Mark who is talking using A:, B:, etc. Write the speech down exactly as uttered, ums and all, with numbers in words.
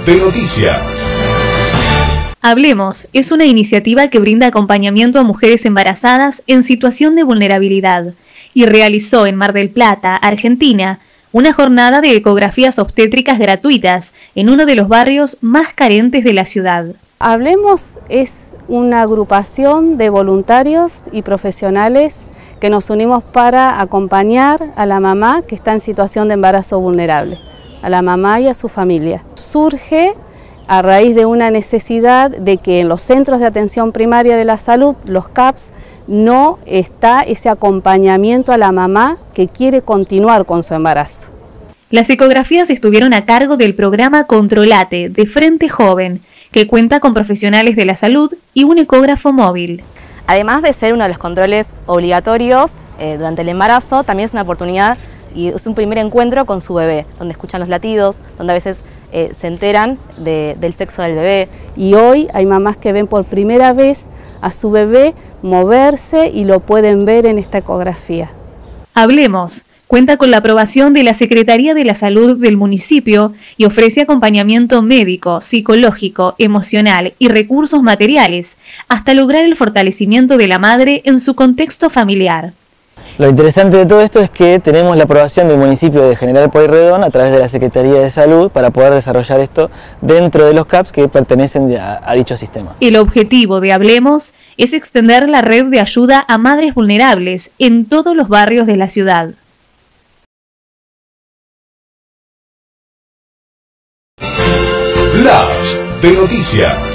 A: de Noticias.
B: Hablemos es una iniciativa que brinda acompañamiento a mujeres embarazadas en situación de vulnerabilidad y realizó en Mar del Plata, Argentina, una jornada de ecografías obstétricas gratuitas en uno de los barrios más carentes de la ciudad.
C: Hablemos es una agrupación de voluntarios y profesionales que nos unimos para acompañar a la mamá que está en situación de embarazo vulnerable, a la mamá y a su familia. Surge a raíz de una necesidad de que en los centros de atención primaria de la salud, los C A P S, no está ese acompañamiento a la mamá que quiere continuar con su embarazo.
B: Las ecografías estuvieron a cargo del programa Controlate de Frente Joven, que cuenta con profesionales de la salud y un ecógrafo móvil.
D: Además de ser uno de los controles obligatorios eh, durante el embarazo, también es una oportunidad y es un primer encuentro con su bebé, donde escuchan los latidos, donde a veces eh, se enteran de, del sexo del bebé.
C: Y hoy hay mamás que ven por primera vez a su bebé moverse y lo pueden ver en esta ecografía.
B: Hablemos cuenta con la aprobación de la Secretaría de la Salud del municipio y ofrece acompañamiento médico, psicológico, emocional y recursos materiales hasta lograr el fortalecimiento de la madre en su contexto familiar.
E: Lo interesante de todo esto es que tenemos la aprobación del municipio de General Pueyrredón a través de la Secretaría de Salud para poder desarrollar esto dentro de los C A P S que pertenecen a, a dicho sistema.
B: El objetivo de Hablemos es extender la red de ayuda a madres vulnerables en todos los barrios de la ciudad.
A: Flash de Noticias.